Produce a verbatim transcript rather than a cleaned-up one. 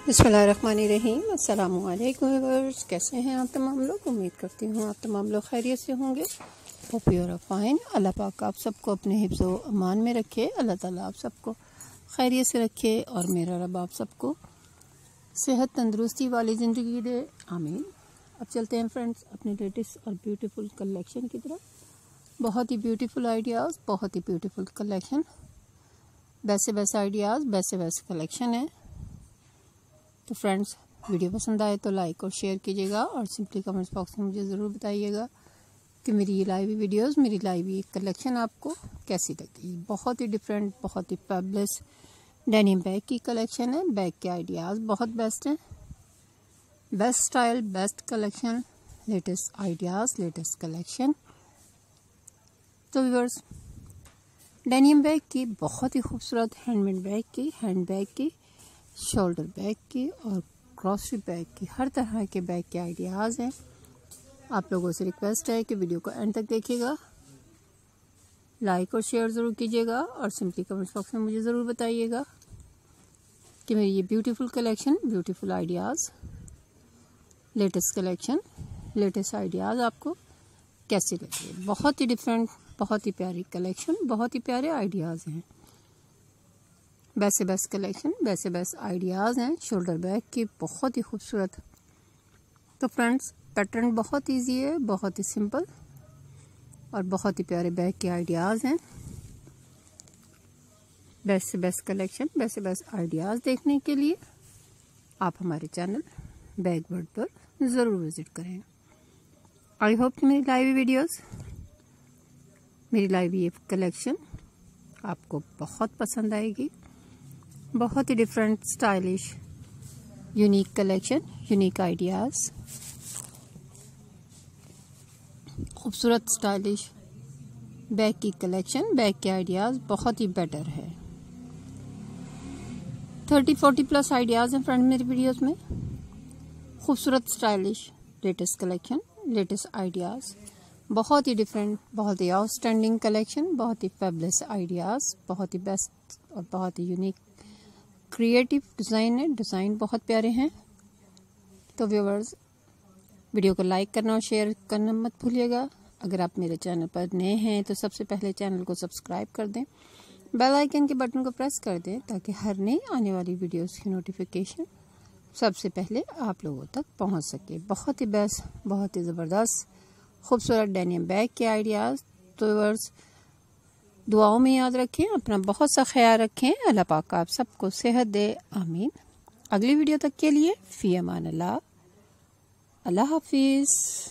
बिस्मिल्लाहिर्रहमानिर्रहीम। अस्सलामु अलैकुम व्यूअर्स, कैसे हैं आप तमाम लोग। उम्मीद करती हूँ आप तमाम लोग खैरियत से होंगे। Hope you are fine. Allah पाक आप सबको अपने हिफ्ज़ व अमान में रखे। अल्लाह ताला आप सबको खैरियत से रखे और मेरा रब आप सबको सेहत तंदुरुस्ती वाली ज़िंदगी दे, आमीन। अब चलते हैं फ्रेंड्स अपने लेटेस्ट और ब्यूटीफुल कलेक्शन की तरफ। बहुत ही ब्यूटीफुल आइडियाज़, बहुत ही ब्यूटीफुल कलेक्शन, वैसे वैसे आइडियाज़, वैसे वैसे कलेक्शन है। तो फ्रेंड्स वीडियो पसंद आए तो लाइक और शेयर कीजिएगा और सिंपली कमेंट्स बॉक्स में मुझे ज़रूर बताइएगा कि मेरी ये लाइव वीडियोस, मेरी लाइव कलेक्शन आपको कैसी लगी। बहुत ही डिफरेंट, बहुत ही फैबुलस डेनिम बैग की कलेक्शन है। बैग के आइडियाज़ बहुत बेस्ट हैं। Best style, best collection, latest ideas, latest collection. तो व्यूअर्स डेनिम बैग की बहुत ही खूबसूरत हैंडमेड बैग की, हैंड बैग की, शोल्डर बैग की और ग्रॉसरी बैग की, हर तरह के बैग के आइडियाज़ हैं। आप लोगों से रिक्वेस्ट है कि वीडियो को एंड तक देखिएगा, लाइक और शेयर ज़रूर कीजिएगा और सिंपली कमेंट्स बॉक्स में मुझे ज़रूर बताइएगा कि मेरी ये beautiful collection, beautiful ideas, latest collection, latest ideas आपको कैसे लगे। बहुत ही डिफरेंट, बहुत ही प्यारी कलेक्शन, बहुत ही प्यारे आइडियाज़ हैं। वैसे बेस्ट कलेक्शन, वैसे बेस्ट आइडियाज़ हैं। शोल्डर बैग की बहुत ही खूबसूरत। तो फ्रेंड्स पैटर्न बहुत इजी है, बहुत ही सिंपल और बहुत ही प्यारे बैग के आइडियाज़ हैं। बेस्ट से बेस्ट कलेक्शन, बेस्ट से बेस्ट आइडियाज़ देखने के लिए आप हमारे चैनल बैग वर्ल्ड पर ज़रूर विज़िट करें। आई होप कि मेरी लाइव वीडियोस, मेरी लाइव ये कलेक्शन आपको बहुत पसंद आएगी। बहुत ही different, stylish, unique collection, unique ideas, खूबसूरत स्टाइलिश बैग की कलेक्शन, बैग के आइडियाज़ बहुत ही बेटर है। थर्टी फोर्टी प्लस आइडियाज़ हैं फ्रेंड मेरी वीडियोस में। खूबसूरत, stylish, latest collection, latest ideas, बहुत ही डिफरेंट, बहुत ही आउटस्टैंडिंग कलेक्शन, बहुत ही फैबुलस आइडियाज़, बहुत ही बेस्ट और बहुत ही यूनिक क्रिएटिव डिज़ाइन है। डिज़ाइन बहुत प्यारे हैं। तो व्यूअर्स वीडियो को लाइक करना और शेयर करना मत भूलिएगा। अगर आप मेरे चैनल पर नए हैं तो सबसे पहले चैनल को सब्सक्राइब कर दें, बेल आइकन के बटन को प्रेस कर दें ताकि हर नई आने वाली वीडियोस की नोटिफिकेशन सबसे पहले आप लोगों तक पहुंच सके। बहुत ही बेस्ट, बहुत ही ज़बरदस्त, खूबसूरत डेनिम बैग के आइडियाज़। तो व्यूअर्स दुआओं में याद रखें, अपना बहुत सा ख्याल रखें। अल्लाह पाक आप सबको सेहत दे, आमीन। अगली वीडियो तक के लिए फ़ी अमान अल्लाह, अल्लाह हाफिज़।